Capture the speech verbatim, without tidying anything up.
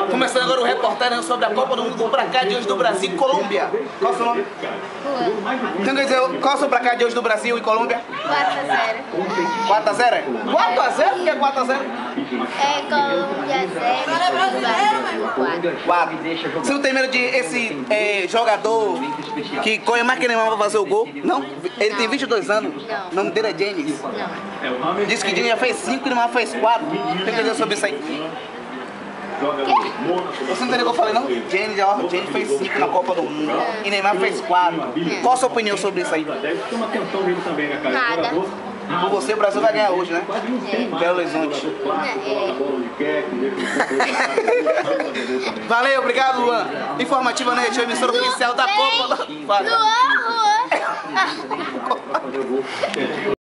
Começando agora o reportagem sobre a Copa do Mundo do placar de hoje do Brasil e Colômbia. Qual é o seu nome? Então quer dizer, qual é o seu placar de hoje do Brasil e Colômbia? quatro a zero. quatro a zero? quatro a zero? Por que é quatro a zero? É Colômbia zero. quatro. Você não tem medo de esse é, jogador que corre mais que Neymar pra fazer o gol? Não? Ele tem vinte e dois anos. Não. O nome dele é James. Não. Diz que James já fez cinco e Neymar fez quatro. Tem que dizer sobre isso aí? Você não entendeu o que eu falei, não? James, ó, James fez cinco na Copa do Mundo e Neymar fez quatro. Qual a sua opinião sobre isso aí? Nada. Por você, o Brasil vai ganhar hoje, né? Belo Horizonte. Valeu, obrigado, Luan. Informativa Net, a emissora oficial da Copa. Luan, Luan.